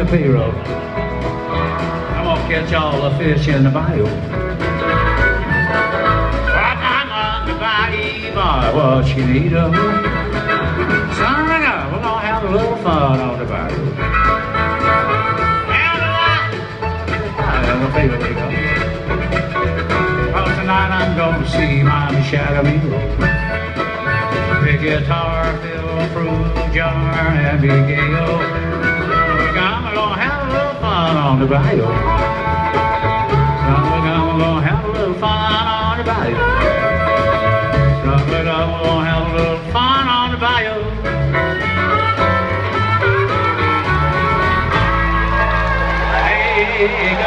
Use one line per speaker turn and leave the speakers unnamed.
Pharaoh. I'm gonna catch all the fish in the bayou. I'm on the bayou, boy, what you need of me. Son, we're gonna have a little fun on the bayou. Well, tonight I'm gonna see Mommy Shadow me roll. Big guitar, fill, fruit jar, and big ale. I'm gonna have a little fun on the bayou. I'm gonna have a little fun on the bayou. I'm gonna have a little fun on the bayou. Hey,